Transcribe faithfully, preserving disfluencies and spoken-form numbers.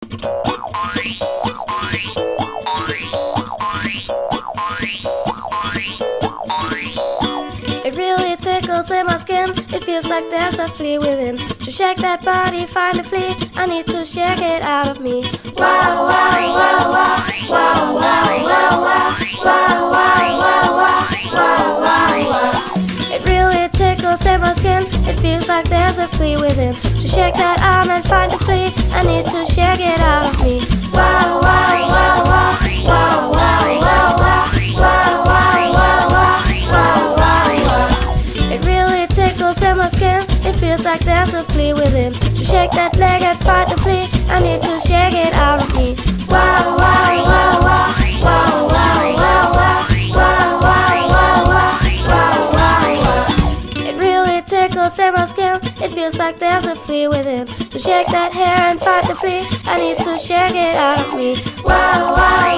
It really tickles in my skin. It feels like there's a flea within. To shake that body, find a flea. I need to shake it out of me. Wow, wow, wow, wow, wow, wow, wow, wow, wow, wow, wow, wow, wow, wow. It really tickles in my skin. It feels like there's a flea within. To shake that arm and find the flea. I need to shake it out of me. Wow, wow, wow, wow, wow, wow, wow, wow, wow, wow, wow, wow, wow, wow. It really tickles in my skin. It feels like there's a flea within. To shake that leg and find the flea. I need to shake it out of me. Wow, wow, wow, wow, wow, wow, wow, wow, wow, wow, wow, wow, wow, wow. It really tickles in my skin. It feels like there's a flea within. To shake that hair and find the flea. I need to shake it out of me. Wow, wow.